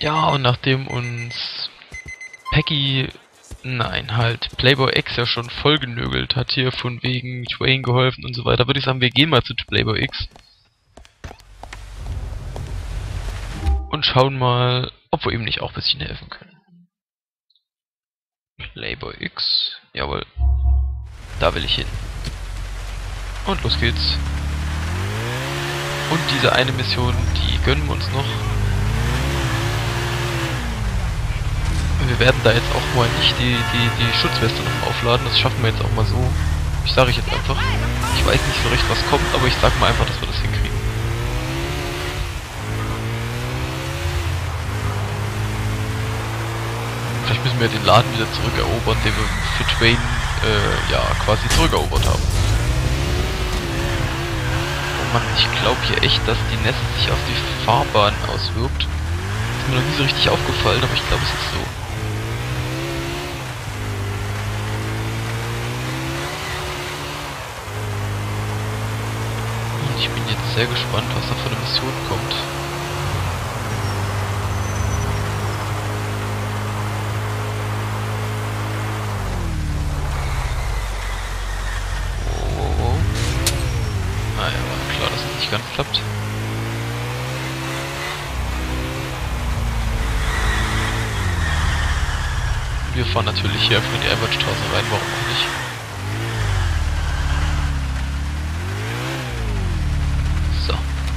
Ja, und nachdem uns Peggy, nein, halt, Playboy X ja schon voll genögelt hat hier von wegen Dwayne geholfen und so weiter, würde ich sagen, wir gehen mal zu Playboy X und schauen mal, ob wir ihm nicht auch ein bisschen helfen können. Playboy X, jawohl, da will ich hin. Und los geht's. Und diese eine Mission, die gönnen wir uns noch. Wir werden da jetzt auch mal nicht die Schutzweste noch aufladen, das schaffen wir jetzt auch mal so. Ich sage jetzt einfach. Ich weiß nicht so recht, was kommt, aber ich sag mal einfach, dass wir das hinkriegen. Vielleicht müssen wir den Laden wieder zurückerobern, den wir für Dwayne, ja, quasi zurückerobert haben. Oh Mann, ich glaube hier echt, dass die Nässe sich auf die Fahrbahn auswirkt. Ist mir noch nie so richtig aufgefallen, aber ich glaube, es ist so. Und ich bin jetzt sehr gespannt, was da für eine Mission kommt. Ganz klappt. Wir fahren natürlich hier für die Erbertstraße rein, warum auch nicht. So.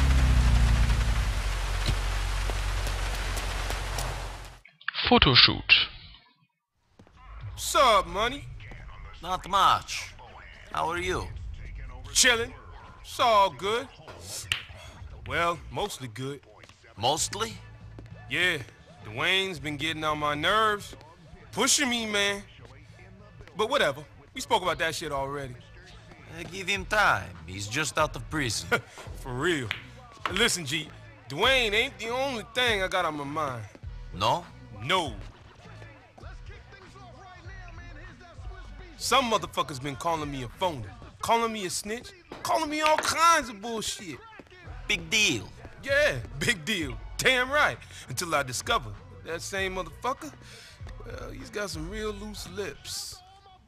Fotoshoot. What's up, money? Not much. How are you? Chilling. It's all good. Well, mostly good. Mostly? Yeah, Dwayne's been getting on my nerves. Pushing me, man. But whatever. We spoke about that shit already. Give him time. He's just out of prison. For real. Listen, G, Dwayne ain't the only thing I got on my mind. No? No. Some motherfuckers been calling me a phony, calling me a snitch, calling me all kinds of bullshit. Big deal. Yeah, big deal. Damn right. Until I discovered that same motherfucker, well, he's got some real loose lips.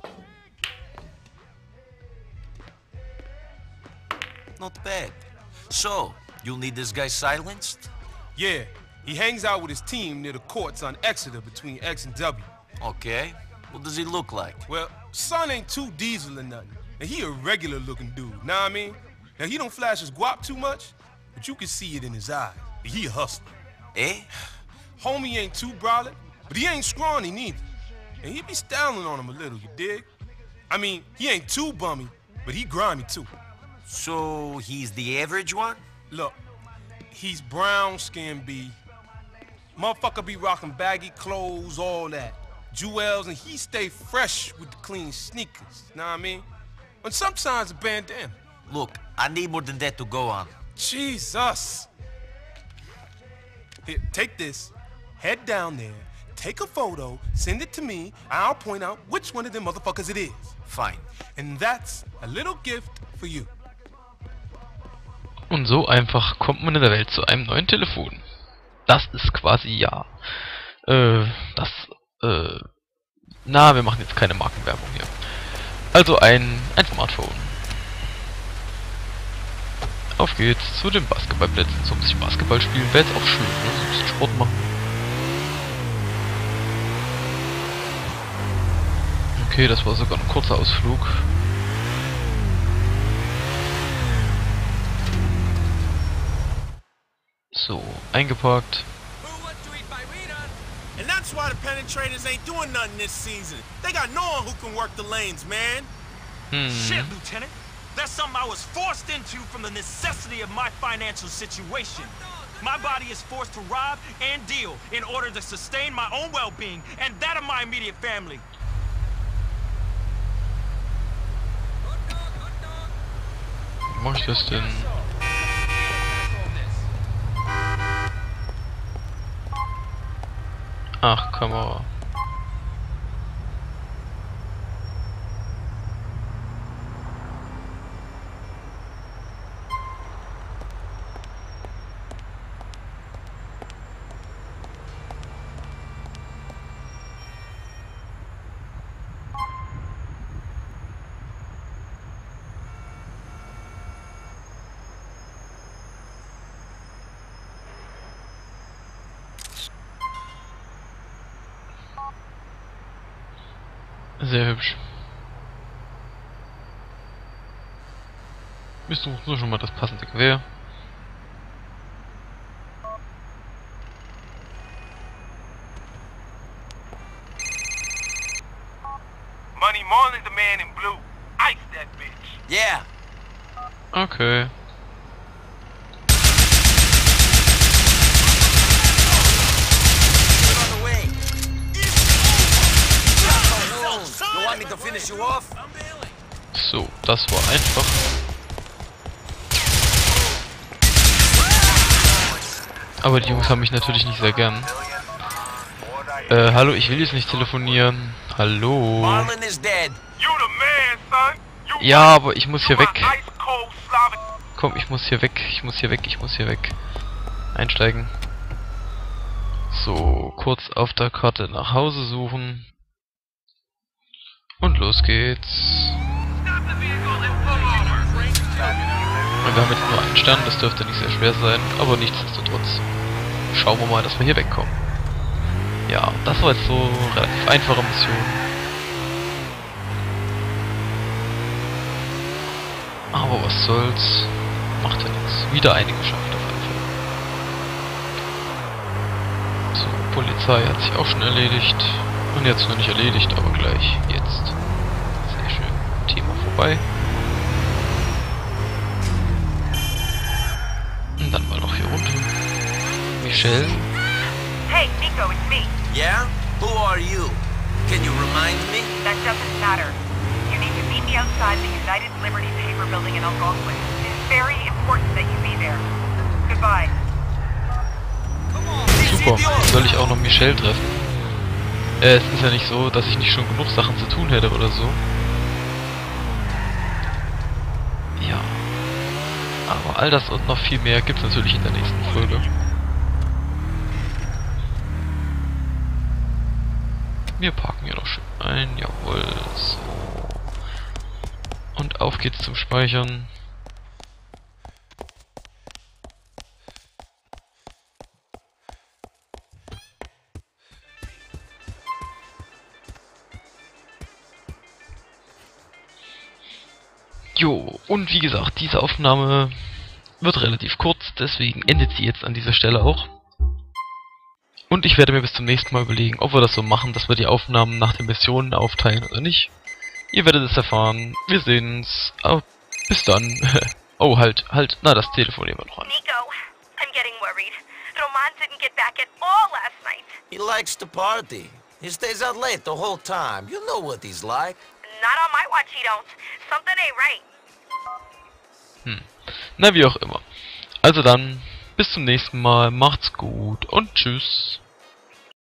Not bad. So, you'll need this guy silenced? Yeah, he hangs out with his team near the courts on Exeter between X and W. Okay. What does he look like? Well, son ain't too diesel or nothing. And he a regular looking dude, know what I mean? Now, he don't flash his guap too much, but you can see it in his eyes. He a hustler. Eh? Homie ain't too brolic, but he ain't scrawny neither. And he be styling on him a little, you dig? I mean, he ain't too bummy, but he grimy too. So, he's the average one? Look, he's brown skin, B. Motherfucker be rocking baggy clothes, all that. Jewels, and he stay fresh with the clean sneakers, know what I mean? And sometimes a bandana. Look, I need more than that to go on. Jesus! Here, take this, head down there, take a photo, send it to me, and I'll point out which one of them motherfuckers it is. Fine. And that's a little gift for you. Und so einfach kommt man in der Welt zu einem neuen Telefon. Das ist quasi ja. Na, wir machen jetzt keine Markenwerbung hier. Also ein Smartphone. Auf geht's zu den Basketballplätzen. So ein bisschen Basketball spielen wäre jetzt auch schön, ne? So ein bisschen Sport machen. Okay, das war sogar ein kurzer Ausflug. So, eingeparkt. And that's why the penetrators ain't doing nothing this season. They got no one who can work the lanes, man. Shit, Lieutenant. That's something I was forced into from the necessity of my financial situation. My body is forced to rob and deal in order to sustain my own well-being and that of my immediate family. Wie mach ich das denn? Ach, Kamera. Sehr hübsch. Wir suchen so schon mal das passende Gewehr. Money Marlin's the man in blue. Ice that bitch. Yeah. Okay. Get on the way. You want me to finish you off? So, das war einfach. Aber die Jungs haben mich natürlich nicht sehr gern. Hallo, ich will jetzt nicht telefonieren. Hallo. Marlin is dead. You the man, son. You Ja, aber ich muss hier my weg. ice cold Slavic. Komm, ich muss hier weg. Ich muss hier weg. Ich muss hier weg. Einsteigen. So, kurz auf der Karte nach Hause suchen. Und los geht's. Wir haben jetzt nur einen Stern, das dürfte nicht sehr schwer sein, aber nichtsdestotrotz. Schauen wir mal, dass wir hier wegkommen. Ja, das war jetzt so eine relativ einfache Mission. Aber was soll's. Macht ja nichts. Wieder eine geschafft auf jeden Fall. So, Polizei hat sich auch schon erledigt. Und jetzt noch nicht erledigt, aber gleich jetzt. Sehr schön. Thema vorbei. Und dann mal noch hier runter. Michelle. Hey, Nico, it's me. Yeah? Who are you? Can you remind me? That doesn't matter. You need to meet me outside the United Liberty Paper Building in Algonquin. It's very important that you be there. Goodbye. Super. Soll ich auch noch Michelle treffen? Es ist ja nicht so, dass ich nicht schon genug Sachen zu tun hätte oder so. Ja. Aber all das und noch viel mehr gibt es natürlich in der nächsten Folge. Wir parken hier noch schön ein. Jawohl. So. Und auf geht's zum Speichern. Jo, und wie gesagt, diese Aufnahme wird relativ kurz, deswegen endet sie jetzt an dieser Stelle auch. Und ich werde mir bis zum nächsten Mal überlegen, ob wir das so machen, dass wir die Aufnahmen nach den Missionen aufteilen oder nicht. Ihr werdet es erfahren. Wir sehen uns. Bis dann. Oh, halt. Na, das Telefon nehmen wir noch an. Nico, I'm getting worried. Roman didn't get back at all last night. He likes to party. He stays out late the whole time. You know what he's like. Not on my watch, he don't. Something ain't right. Na, wie auch immer. Also dann, bis zum nächsten Mal. Macht's gut und tschüss.